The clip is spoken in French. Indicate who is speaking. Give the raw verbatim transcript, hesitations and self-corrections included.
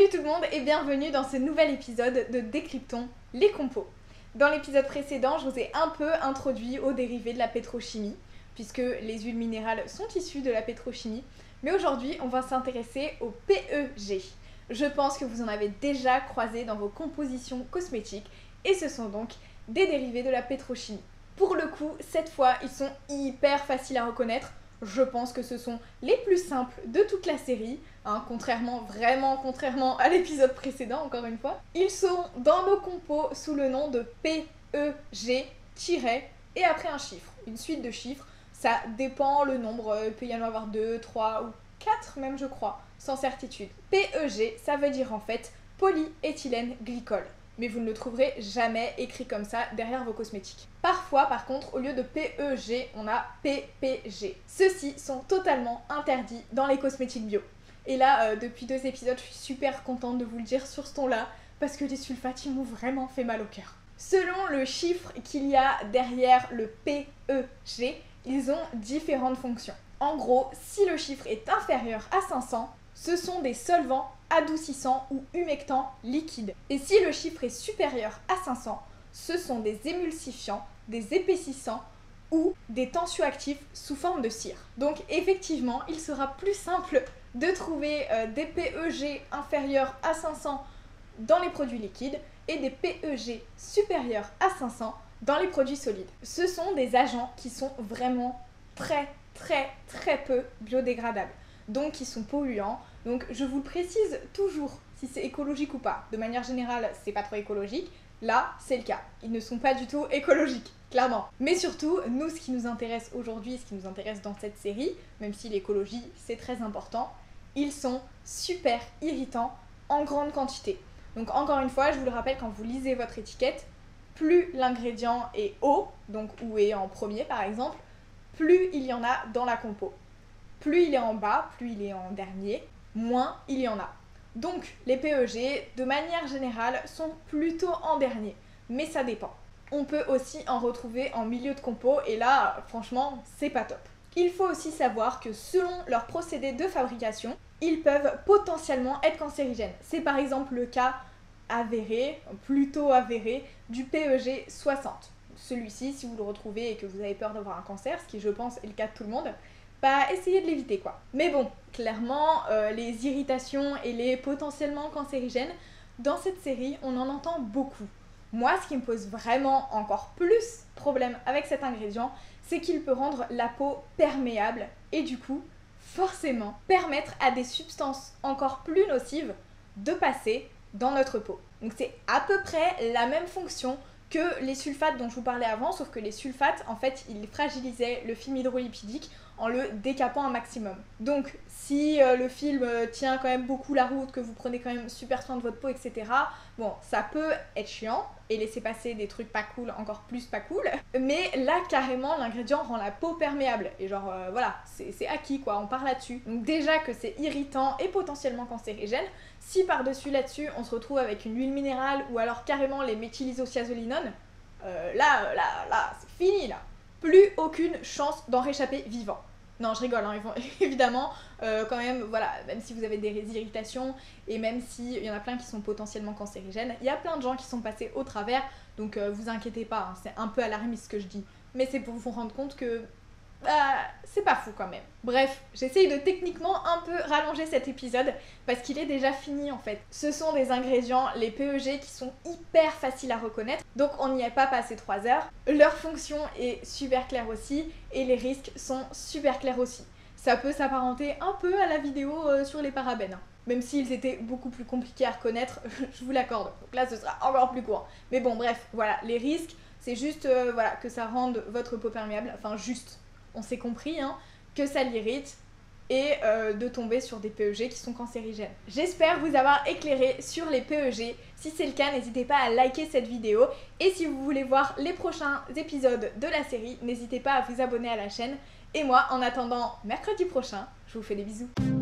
Speaker 1: Salut tout le monde et bienvenue dans ce nouvel épisode de Décryptons les compos. Dans l'épisode précédent, je vous ai un peu introduit aux dérivés de la pétrochimie, puisque les huiles minérales sont issues de la pétrochimie. Mais aujourd'hui, on va s'intéresser au P E G. Je pense que vous en avez déjà croisé dans vos compositions cosmétiques, et ce sont donc des dérivés de la pétrochimie. Pour le coup, cette fois, ils sont hyper faciles à reconnaître. Je pense que ce sont les plus simples de toute la série, hein, contrairement, vraiment contrairement à l'épisode précédent, encore une fois. Ils sont dans nos compos sous le nom de P E G, tiret, et après un chiffre, une suite de chiffres. Ça dépend le nombre, il peut y en avoir deux, trois ou quatre même je crois, sans certitude. P E G, ça veut dire en fait polyéthylène glycol. Mais vous ne le trouverez jamais écrit comme ça derrière vos cosmétiques. Parfois, par contre, au lieu de P E G, on a P P G. Ceux-ci sont totalement interdits dans les cosmétiques bio. Et là, euh, depuis deux épisodes, je suis super contente de vous le dire sur ce ton-là, parce que les sulfates, ils m'ont vraiment fait mal au cœur. Selon le chiffre qu'il y a derrière le P E G, ils ont différentes fonctions. En gros, si le chiffre est inférieur à cinq cents, ce sont des solvants adoucissants ou humectants liquides. Et si le chiffre est supérieur à cinq cents, ce sont des émulsifiants, des épaississants ou des tensioactifs sous forme de cire. Donc effectivement, il sera plus simple de trouver euh, des P E G inférieurs à cinq cents dans les produits liquides et des P E G supérieurs à cinq cents dans les produits solides. Ce sont des agents qui sont vraiment très très très peu biodégradables, donc qui sont polluants. Donc je vous le précise toujours si c'est écologique ou pas. De manière générale, c'est pas trop écologique. Là, c'est le cas. Ils ne sont pas du tout écologiques, clairement. Mais surtout, nous, ce qui nous intéresse aujourd'hui, ce qui nous intéresse dans cette série, même si l'écologie, c'est très important, ils sont super irritants en grande quantité. Donc encore une fois, je vous le rappelle, quand vous lisez votre étiquette, plus l'ingrédient est haut, donc ou est en premier par exemple, plus il y en a dans la compo. Plus il est en bas, plus il est en dernier, moins il y en a. Donc les P E G, de manière générale, sont plutôt en dernier, mais ça dépend. On peut aussi en retrouver en milieu de compo, et là, franchement, c'est pas top. Il faut aussi savoir que selon leur procédé de fabrication, ils peuvent potentiellement être cancérigènes. C'est par exemple le cas avéré, plutôt avéré, du P E G soixante. Celui-ci, si vous le retrouvez et que vous avez peur d'avoir un cancer, ce qui je pense est le cas de tout le monde, bah essayez de l'éviter quoi. Mais bon, clairement, euh, les irritations et les potentiellement cancérigènes, dans cette série, on en entend beaucoup. Moi, ce qui me pose vraiment encore plus problème avec cet ingrédient, c'est qu'il peut rendre la peau perméable et du coup, forcément, permettre à des substances encore plus nocives de passer dans notre peau. Donc c'est à peu près la même fonction que les sulfates dont je vous parlais avant, sauf que les sulfates, en fait, ils fragilisaient le film hydrolipidique en le décapant un maximum. Donc, si euh, le film euh, tient quand même beaucoup la route, que vous prenez quand même super soin de votre peau, et cetera, bon, ça peut être chiant et laisser passer des trucs pas cool, encore plus pas cool, mais là, carrément, l'ingrédient rend la peau perméable. Et genre, euh, voilà, c'est acquis, quoi, on part là-dessus. Donc déjà que c'est irritant et potentiellement cancérigène, si par-dessus là-dessus, on se retrouve avec une huile minérale ou alors carrément les méthylisociazolinones, euh, là, là, là, c'est fini, là. Plus aucune chance d'en réchapper vivant. Non, je rigole, hein, évidemment, euh, quand même, voilà, même si vous avez des irritations, et même s'il y en a plein qui sont potentiellement cancérigènes, il y a plein de gens qui sont passés au travers, donc euh, vous inquiétez pas, hein, c'est un peu alarmiste ce que je dis, mais c'est pour vous rendre compte que bah, c'est pas fou quand même. Bref, j'essaye de techniquement un peu rallonger cet épisode parce qu'il est déjà fini en fait. Ce sont des ingrédients, les P E G, qui sont hyper faciles à reconnaître, donc on n'y est pas passé trois heures. Leur fonction est super claire aussi et les risques sont super clairs aussi. Ça peut s'apparenter un peu à la vidéo euh, sur les parabènes, hein. Même s'ils étaient beaucoup plus compliqués à reconnaître, je vous l'accorde. Donc là ce sera encore plus court. Mais bon bref, voilà, les risques, c'est juste euh, voilà, que ça rende votre peau perméable, enfin juste. On s'est compris hein, que ça l'irrite et euh, de tomber sur des P E G qui sont cancérigènes. J'espère vous avoir éclairé sur les P E G. Si c'est le cas, n'hésitez pas à liker cette vidéo. Et si vous voulez voir les prochains épisodes de la série, n'hésitez pas à vous abonner à la chaîne. Et moi, en attendant mercredi prochain, je vous fais des bisous.